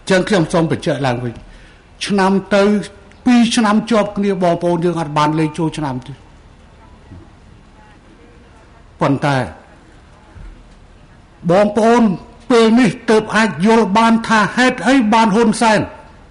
ចឹងខ្ញុំសូមបញ្ជាក់ឡើងវិញឆ្នាំទៅ2ឆ្នាំជាប់គ្នាបងប្អូនយើងអត់បានលេងចូលឆ្នាំទេប៉ុន្តែបងប្អូនពេលនេះទើបអាចយល់បានថាហេតុអីបានហ៊ុនសែន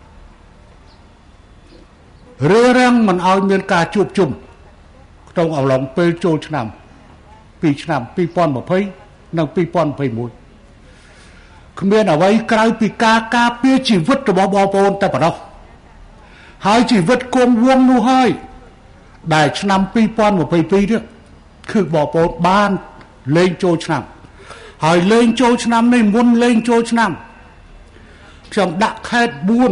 រើរាំងមិនឲ្យមានការជួបជុំក្នុងអំឡុងពេលចូលឆ្នាំ2ឆ្នាំ2020និង2021គ្មានអ្វីក្រៅពីការការពារជីវិតរបស់បងប្អូនតែប៉ុណ្ណោះហើយជីវិតគង់វង្សនោះហើយដែលឆ្នាំ2022នេះគឺបងប្អូនបានលេងចូលឆ្នាំហើយលេងចូលឆ្នាំនេះមុនលេងចូលឆ្នាំខ្ញុំដាក់ខេត្ត4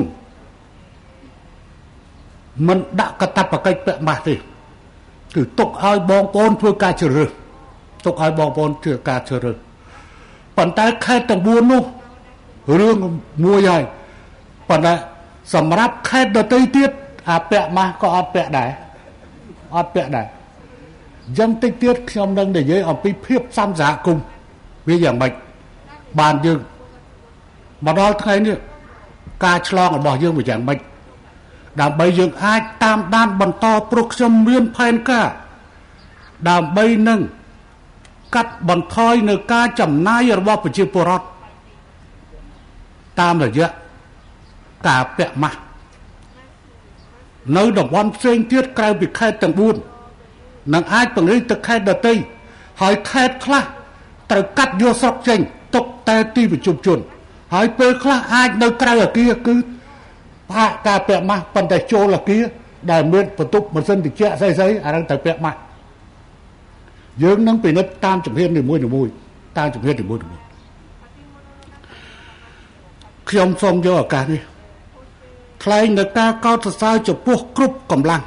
មិនដាក់កាតព្វកិច្ចពាក់ម៉ាស់ទេគឺទុកឲ្យបងប្អូនធ្វើការជ្រើសរើសទុកឲ្យបងប្អូនធ្វើការជ្រើសរើសប៉ុន្តែខេត្តទាំង4នោះរឿងមួយហើយប៉ុន្តែសម្រាប់ខេត្តដទៃទៀតអាពាក់ម៉ាស់ក៏អត់ពាក់ដែរអត់ពាក់ដែរយ៉ាងតិចទៀតខ្ញុំនឹងនិយាយអំពីភាពសំសហគមន៍វាយ៉ាងម៉េចបានយើងមកដល់ថ្ងៃនេះការឆ្លងរបស់យើងវាយ៉ាងម៉េចដើម្បីយើងអាចតាមដានបន្តព្រោះខ្ញុំមានផែនការដើម្បីនឹងកាត់បន្ថយនៅការចំណាយរបស់ប្រជាពលរដ្ឋតាមរយៈការពាក់ម៉ាស់នៅតំបន់ផ្សេងទៀតក្រៅពីខេត្តទាំង4នឹងអាចពង្រីកទៅខេត្តដទៃហើយខេត្តខ្លះត្រូវកាត់យកស្រុកចេញទុកតែទីប្រជុំជនហើយពេលខ្លះអាចនៅក្រៅអគារគឺផាកការពាក់ម៉ាស់ប៉ុន្តែចូលអគារដែលមានបន្ទប់ម៉ាស៊ីនត្រជាក់ស្អីអានឹងត្រូវពាក់ម៉ាស់យើងនឹងពិនិត្យតាមជំហាននីមួយៗតាមជំហាននីមួយៗខ្ញុំសូមយកឱកាសនេះថ្លែងនៅការកោតសរសើរចំពោះគ្រប់កម្លាំង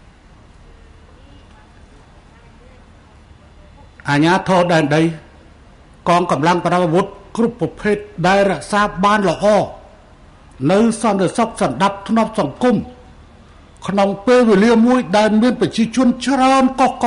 អាជ្ញាធរដែនដីកងកម្លាំងប្រដាប់អាវុធគ្រប់ប្រភេទដែលរក្សាបានល្អនៅសន្តិសុខសណ្ដាប់ធ្នាប់សង្គមក្នុងពេលវេលាមួយដែលមានប្រជាជនច្រើនកកក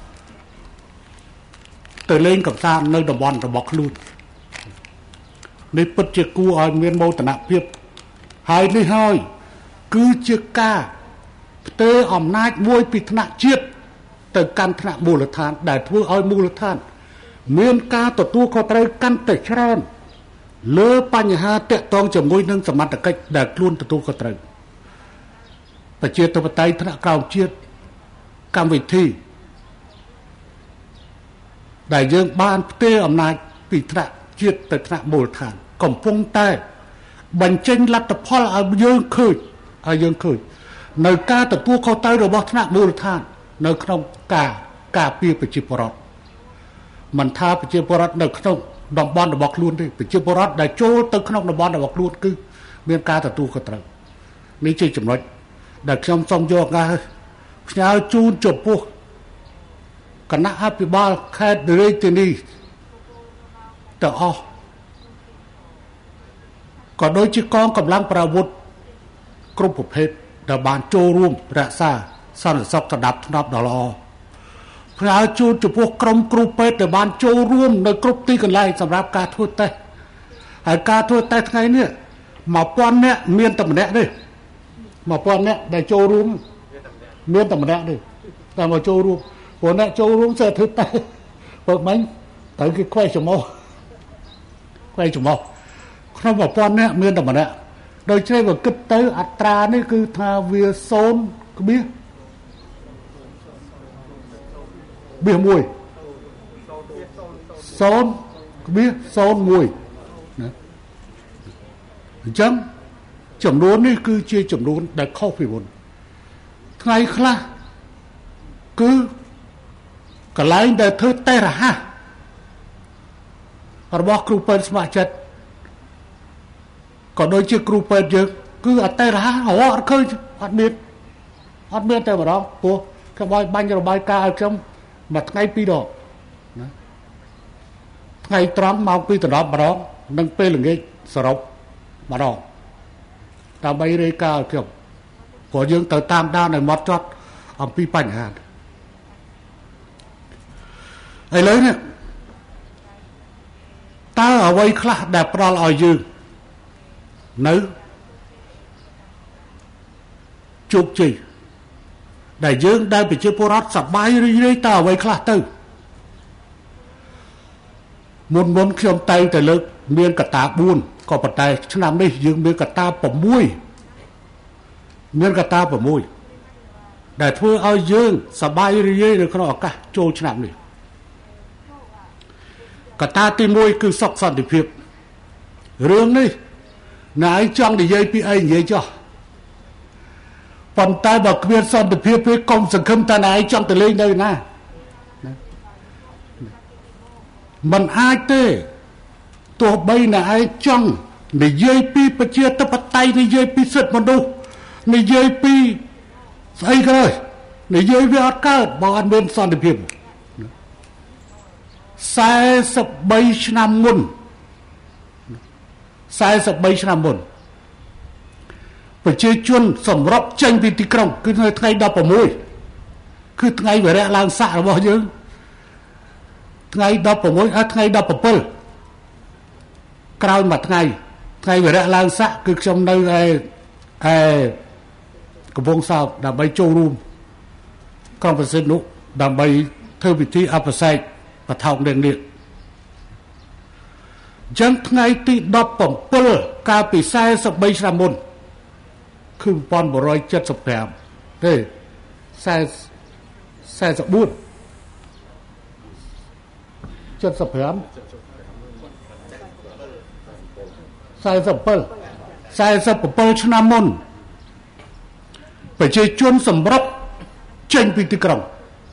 ទៅលេងកម្សាន្តនៅតំបន់របស់ខ្លួននេះពិតជាគួរឲ្យមានមោទនភាពហើយនេះហើយគឺជាការផ្ទេរអំណាចមួយពីថ្នាក់ជាតិទៅកាន់ថ្នាក់មូលដ្ឋានដែលធ្វើឲ្យមូលដ្ឋានមានការទទួលខុសត្រូវកាន់តែច្រើនលើបញ្ហាទាក់ទងជាមួយនឹងសមត្ថកិច្ចដែលខ្លួនទទួលខុសត្រូវប្រជាធិបតេយ្យថ្នាក់ក្រោមជាតិកម្មវិធីដែលយើងបានផ្ទេរអំណាចពីថ្នាក់ជាតិទៅថ្នាក់មូលដ្ឋានកំពុងតែបញ្ចេញលទ្ធផលឲ្យយើងឃើញនៅការទទួលខុសត្រូវរបស់ថ្នាក់មូលដ្ឋាននៅក្នុងការពារប្រជាពលរដ្ឋមិនថាប្រជាពលរដ្ឋនៅក្នុងតំបន់របស់ខ្លួនទេប្រជាពលរដ្ឋដែលចូលទៅក្នុងតំបន់របស់ខ្លួនគឺមានការទទួលខុសត្រូវនេះជាចំណុចដែលខ្ញុំសូមយកការផ្ញើជូនចំពោះគណៈអភិបាលខេត្តរាជធានីទាំងអស់ក៏ដូចជាកងកម្លាំងប្រដាប់អាវុធគ្រប់ប្រភេទដែលបានចូលរួមរក្សាសន្តិសុខសណ្ដាប់ធ្នាប់ដ៏ល្អផ្ញើជូនចំពោះក្រុមគ្រូពេទ្យដែលបានចូលរួមនៅគ្រប់ទីកន្លែងសម្រាប់ការធ្វើតេស្តហើយការធ្វើតេស្តថ្ងៃនេះ 1000 នាក់មានតែម្នាក់ទេ1000 នាក់ដែលចូលរួមមានតែម្នាក់ទេតែមកចូលរួមព្រោះអ្នកចូលរួមsẽធ្វើតេស្តបើមិនត្រូវគេខ្វែងច្រមុះក្នុង 1000 នាក់មានតែម្នាក់ដូច្នេះបើគិតទៅអត្រានេះគឺថាវា0.1ណាអញ្ចឹងចំនួននេះគឺជាចំនួនដែលខុសពីមុនថ្ងៃខ្លះគឺកន្លែងដែលធ្វើតេស្តរហ័សរបស់គ្រូពេទ្យស្ម័គ្រចិត្តក៏ដូចជាគ្រូពេទ្យយើងគឺអត់តេស្តរហ័សអត់ឃើញអត់មានតែម្ដងព្រោះខ្ញុំឲ្យបាញ់របាយការណ៍ឲ្យខ្ញុំមួយថ្ងៃ2 ដងណាថ្ងៃត្រង់ម៉ោង2 ដងម្ដងនិងពេលល្ងាចសរុបម្ដងដើម្បីរាយការណ៍ឲ្យខ្ញុំព្រោះយើងត្រូវតាមដានឲ្យម៉ត់ចត់អំពីបញ្ហាឥឡូវនេះតើអ្វីខ្លះដែលផ្ដល់ឲ្យយើងនៅជោគជ័យដែលយើងដែលប្រជាពលរដ្ឋសប្បាយរីករាយតើអ្វីខ្លះទៅមុនខ្ញុំតែងតែលើកមានកត្តា4ក៏ប៉ុន្តែឆ្នាំនេះយើងមានកត្តា6មានកត្តា6ដែលធ្វើឲ្យយើងសប្បាយរីករាយនៅក្នុងឱកាសចូលឆ្នាំនេះកត្តាទី1គឺសុខសន្តិភាពរឿងនេះណែឯងចង់និយាយពីអីនិយាយចុះប៉ុន្តែបើគ្មានសន្តិភាពទេកុំសង្ឃឹមថាណែឯងចង់ទៅលេងនៅណាมันអាចទេទោះបីណែឯងចង់និយាយពីប្រជាធិបតេយ្យនិយាយពីសិទ្ធិមនុស្សនិយាយពីស្អីក៏ដោយនិយាយវាអត់កើតបើអត់មានសន្តិភាព43ឆ្នាំមុនប្រជាជនសម្រុកចេញពីទីក្រុងគឺនៅថ្ងៃ16គឺថ្ងៃវិរៈឡើងស័ករបស់យើងថ្ងៃ16ថ្ងៃ17ក្រោយមួយថ្ងៃវិរៈឡើងស័កគឺខ្ញុំនៅឯកំពង់សោមដើម្បីចូលរួមក្រុមប្រសិទ្ធនោះដើម្បីធ្វើពិធីអភិសេកបថោកនាងនាគចឹងថ្ងៃទី17កាលពី43ឆ្នាំមុនគឺ1975ទេ44 47ឆ្នាំមុនប្រជាជនសម្រុកចេញពីទីក្រុង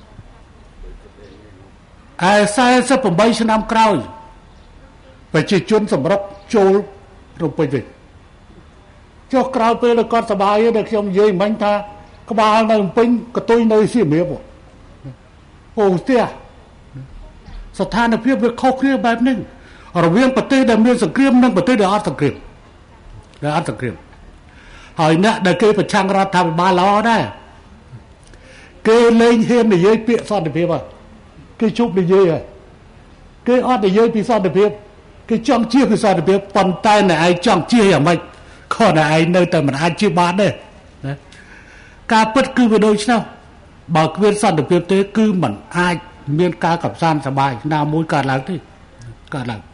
ឯ48ឆ្នាំក្រោយប្រជាជនសម្រុកចូលរំពេញវិញចុះក្រោយពេលគាត់សបាយដែលខ្ញុំនិយាយមិញថាក្បាលនៅរំពេញកតុយនៅសៀមរាបអូស្ទះស្ថានភាពវាខុសគ្នាបែបនេះរវាងប្រទេសដែលមានសង្គ្រាមនិងប្រទេសដែលអត់សង្គ្រាមហើយអ្នកដែលគេប្រឆាំងរដ្ឋាភិបាលល្អដែរគេលែងហ៊ាននិយាយពាក្យសន្តិភាពហើយគេជប់និយាយហើយគេអត់និយាយពីសន្តិភាពគេចង់ជៀសពីសន្តិភាពប៉ុន្តែអ្នកឯងចង់ជៀសយ៉ាងម៉េចខុសអ្នកឯងនៅតែមិនអាចជៀសបានទេណាការពិតគឺវាដូចនេះបើគ្មានសន្តិភាពទេគឺមិនអាចមានការកំសាន្តសប្បាយណាមួយកើតឡើងទេកើតឡើង